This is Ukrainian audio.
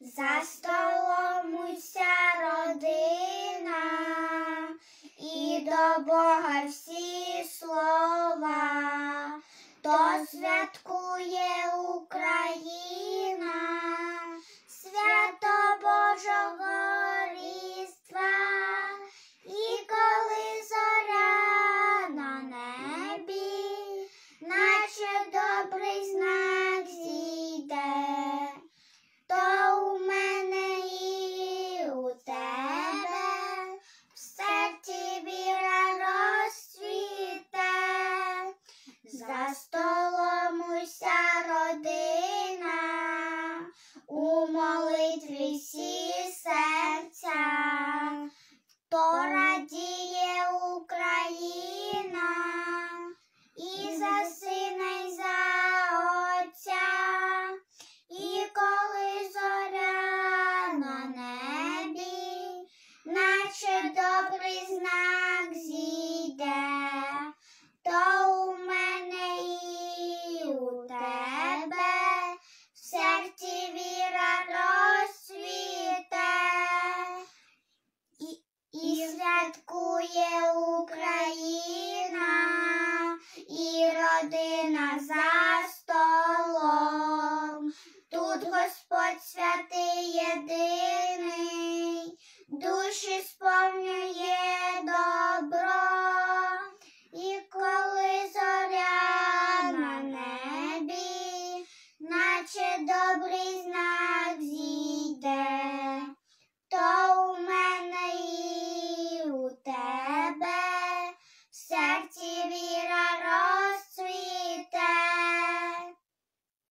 За столом уся родина, і до Бога всі слова, то святкує Україна, свято Божого Різдва, і коли зоря на небі, наче добрий знак зійде, то у мене і у тебе в серці віра розцвіте. За столом уся родина, у молитві всі серця, то радіє Україна і за сина, і за отця. І коли зоря на небі, наче добрий знак зійде, то у мене і у тебе в серці віра розцвіте. І святкує Україна, і родина за столом. Тут Господь святий єдиний, душі сповнює добро. І коли зоря на небі, наче добрий знак